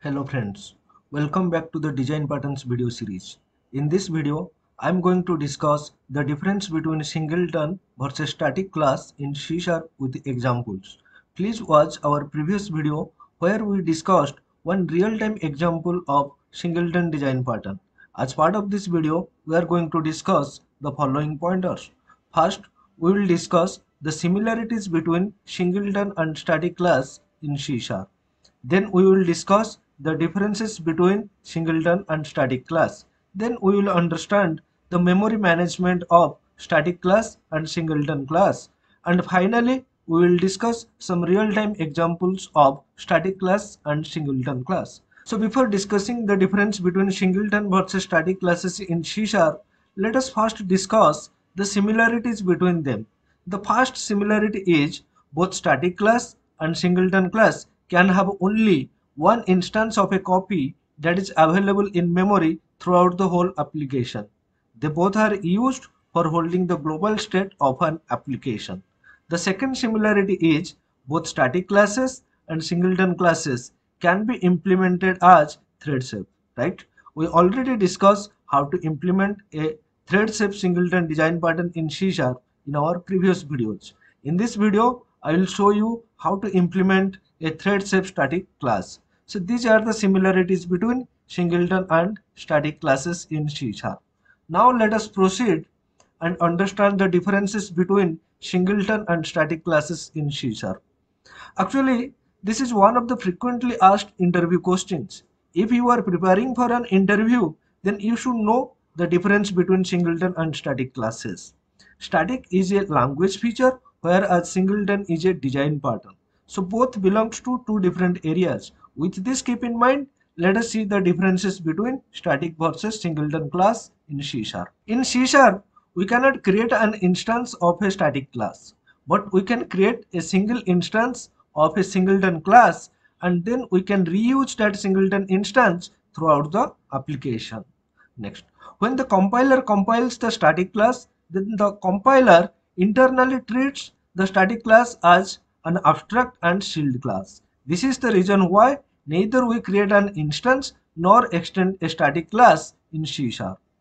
Hello friends, welcome back to the Design Patterns video series. In this video, I am going to discuss the difference between Singleton versus Static class in C# with examples. Please watch our previous video where we discussed one real-time example of Singleton design pattern. As part of this video, we are going to discuss the following pointers. First, we will discuss the similarities between Singleton and Static class in C#. Then we will discuss the differences between Singleton and Static class. Then we will understand the memory management of Static class and Singleton class. And finally, we will discuss some real-time examples of Static class and Singleton class. So before discussing the difference between Singleton versus Static classes in C#, let us first discuss the similarities between them. The first similarity is both Static class and Singleton class can have only one instance of a copy that is available in memory throughout the whole application. They both are used for holding the global state of an application. The second similarity is both static classes and Singleton classes can be implemented as thread safe, right? We already discussed how to implement a thread safe Singleton design pattern in C# in our previous videos. In this video, I will show you how to implement a thread safe static class. So these are the similarities between Singleton and static classes in C#. Now let us proceed and understand the differences between Singleton and static classes in C#. Actually, this is one of the frequently asked interview questions. If you are preparing for an interview, then you should know the difference between Singleton and static classes. Static is a language feature, whereas Singleton is a design pattern. So both belongs to two different areas. With this keep in mind, let us see the differences between static versus Singleton class in C#. In C#, we cannot create an instance of a static class, but we can create a single instance of a Singleton class, and then we can reuse that Singleton instance throughout the application. Next, when the compiler compiles the static class, then the compiler internally treats the static class as an abstract and sealed class. This is the reason why neither we create an instance nor extend a static class in C#.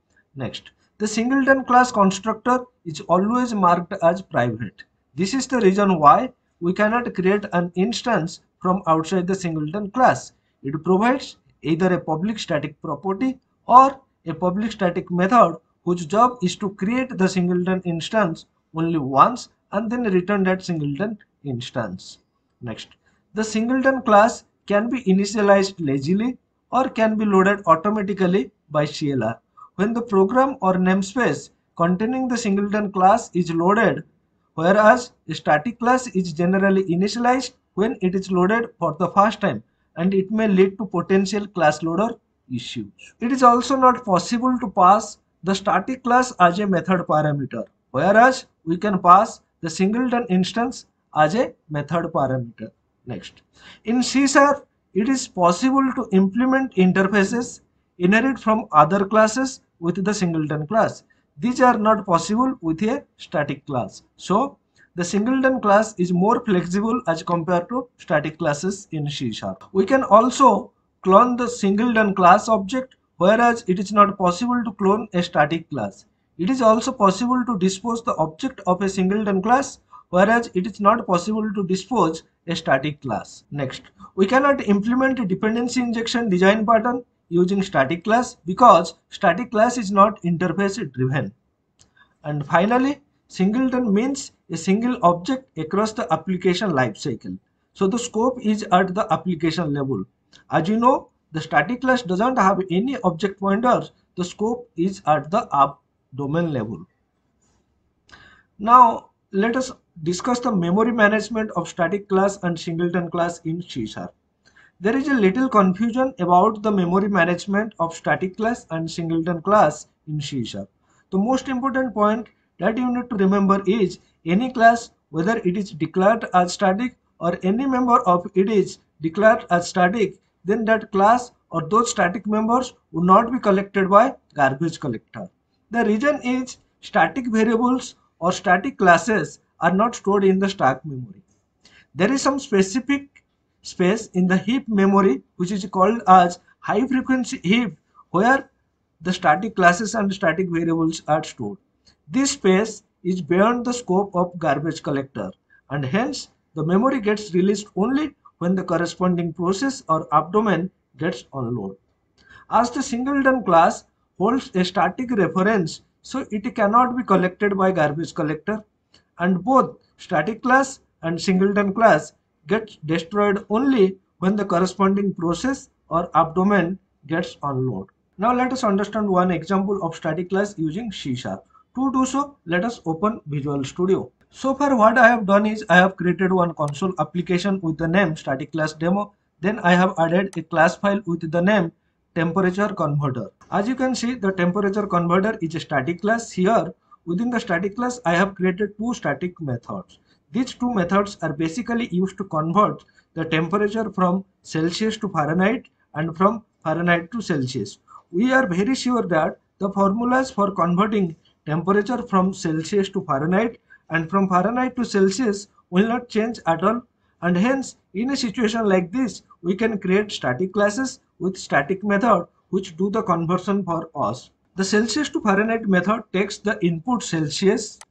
Next, the Singleton class constructor is always marked as private. This is the reason why we cannot create an instance from outside the Singleton class. It provides either a public static property or a public static method whose job is to create the Singleton instance only once and then return that Singleton instance. Next, the Singleton class can be initialized lazily or can be loaded automatically by CLR. When the program or namespace containing the Singleton class is loaded, whereas a static class is generally initialized when it is loaded for the first time, and it may lead to potential class loader issues. It is also not possible to pass the static class as a method parameter, whereas we can pass the Singleton instance as a method parameter. Next, in C#, it is possible to implement interfaces inherit from other classes with the Singleton class. These are not possible with a static class. So the Singleton class is more flexible as compared to static classes in C#. We can also clone the Singleton class object, whereas it is not possible to clone a static class. It is also possible to dispose the object of a Singleton class, whereas it is not possible to dispose a static class. Next, we cannot implement a dependency injection design pattern using static class because static class is not interface driven. And finally, Singleton means a single object across the application lifecycle. So the scope is at the application level. As you know, the static class doesn't have any object pointers. The scope is at the app domain level. Now let us discuss the memory management of static class and Singleton class in C#. There is a little confusion about the memory management of static class and Singleton class in C#. The most important point that you need to remember is any class, whether it is declared as static or any member of it is declared as static, then that class or those static members would not be collected by garbage collector. The reason is static variables or static classes are not stored in the stack memory. There is some specific space in the heap memory which is called as high frequency heap, where the static classes and static variables are stored. This space is beyond the scope of garbage collector, and hence the memory gets released only when the corresponding process or abdomen gets unloaded. As the Singleton class holds a static reference, so it cannot be collected by garbage collector, and both static class and Singleton class get destroyed only when the corresponding process or abdomen gets unloaded. Now let us understand one example of static class using C#. To do so, let us open Visual Studio. So far what I have done is I have created one console application with the name static class demo. Then I have added a class file with the name temperature converter. As you can see, the temperature converter is a static class. Here within the static class I have created two static methods. These two methods are basically used to convert the temperature from Celsius to Fahrenheit and from Fahrenheit to Celsius. We are very sure that the formulas for converting temperature from Celsius to Fahrenheit and from Fahrenheit to Celsius will not change at all, and hence in a situation like this we can create static classes with static method which do the conversion for us. The Celsius to Fahrenheit method takes the input Celsius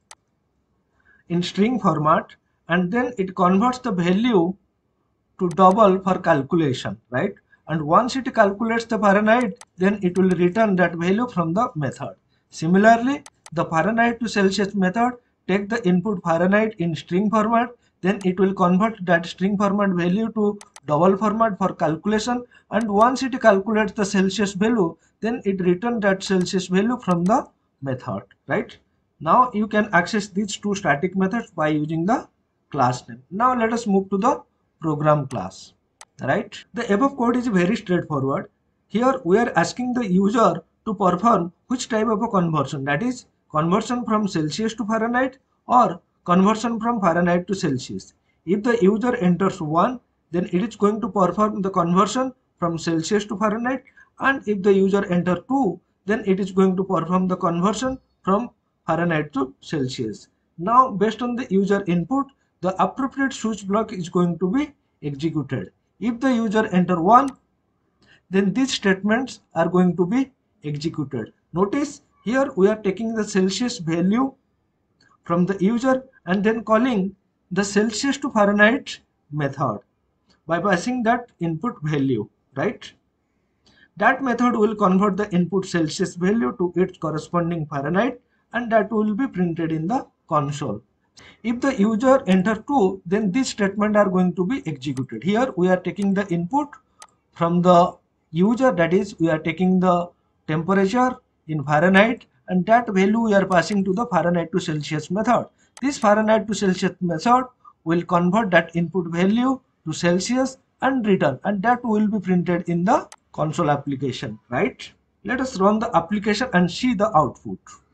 in string format and then it converts the value to double for calculation, right? And once it calculates the Fahrenheit, then it will return that value from the method. Similarly, the Fahrenheit to Celsius method take the input Fahrenheit in string format, then it will convert that string format value to double format for calculation, and once it calculates the Celsius value, then it return that Celsius value from the method, right? Now you can access these two static methods by using the class name. Now let us move to the program class, right? The above code is very straightforward. Here we are asking the user to perform which type of a conversion, that is conversion from Celsius to Fahrenheit or conversion from Fahrenheit to Celsius. If the user enters 1, then it is going to perform the conversion from Celsius to Fahrenheit, and if the user enter 2, then it is going to perform the conversion from Fahrenheit to Celsius. Now based on the user input, the appropriate switch block is going to be executed. If the user enter 1, then these statements are going to be executed. Notice here we are taking the Celsius value from the user and then calling the Celsius to Fahrenheit method by passing that input value, right? That method will convert the input Celsius value to its corresponding Fahrenheit, and that will be printed in the console. If the user enter 2, then these statements are going to be executed. Here we are taking the input from the user, that is we are taking the temperature in Fahrenheit, and that value we are passing to the Fahrenheit to Celsius method. This Fahrenheit to Celsius method will convert that input value to Celsius and return, and that will be printed in the console application, right? Let us run the application and see the output.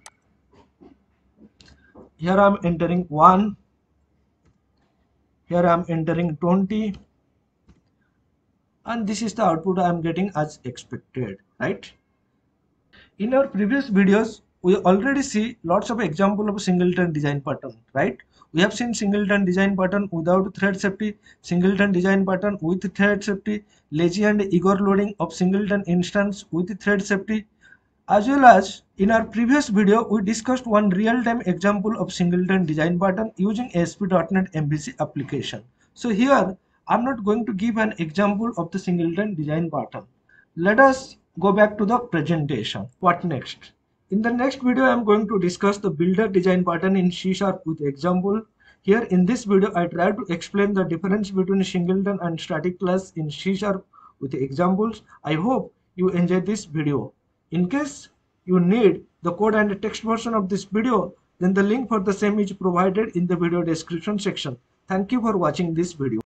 Here I am entering 1, here I am entering 20, and this is the output I am getting as expected, right? In our previous videos, we already see lots of example of Singleton design pattern, right? We have seen Singleton design pattern without thread safety, Singleton design pattern with thread safety, lazy and eager loading of Singleton instance with thread safety, as well as in our previous video, we discussed one real-time example of Singleton design pattern using ASP.NET MVC application. So here, I'm not going to give an example of the Singleton design pattern. Let us go back to the presentation. What next? In the next video, I'm going to discuss the builder design pattern in C# with example. Here in this video, I try to explain the difference between Singleton and static class in C# with examples. I hope you enjoyed this video. In case you need the code and the text version of this video, then the link for the same is provided in the video description section. Thank you for watching this video.